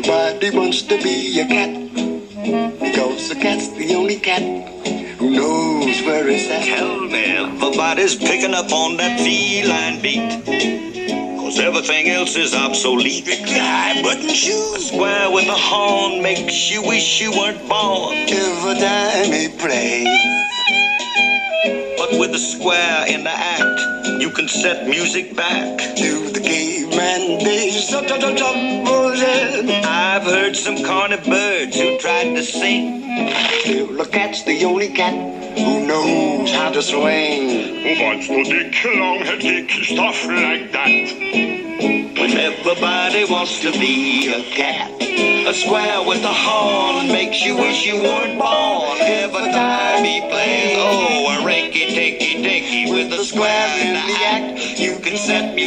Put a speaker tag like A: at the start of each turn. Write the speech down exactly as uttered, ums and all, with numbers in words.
A: Everybody wants to be a cat, because a cat's the only cat who knows where it's at.
B: Tell me, everybody's picking up on that feline beat, cause everything else is obsolete.
A: Strictly high button shoes,
B: A square with a horn makes you wish you weren't born.
A: every time he plays.
B: But with the square in the act, you can set music back
A: To the caveman days, so so so so Moses.
B: I've heard some corny birds who tried to sing.
A: Till the cat's the only cat who knows how to swing.
C: Who wants to dick long-head dick stuff like that?
B: When everybody wants to be a cat, a square with a horn makes you wish you weren't born. Every time he plays, oh, a rinky-tinky-dinky with a square in the act, you can set